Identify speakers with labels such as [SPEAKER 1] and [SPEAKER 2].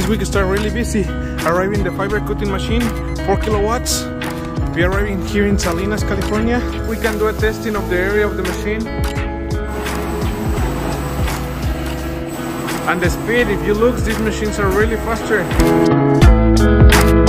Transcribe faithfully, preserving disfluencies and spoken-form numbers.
[SPEAKER 1] week started really busy. Arriving the fiber cutting machine, four kilowatts. We are arriving here in Salinas, California. We can do a testing of the area of the machine. And the speed, if you look, these machines are really faster.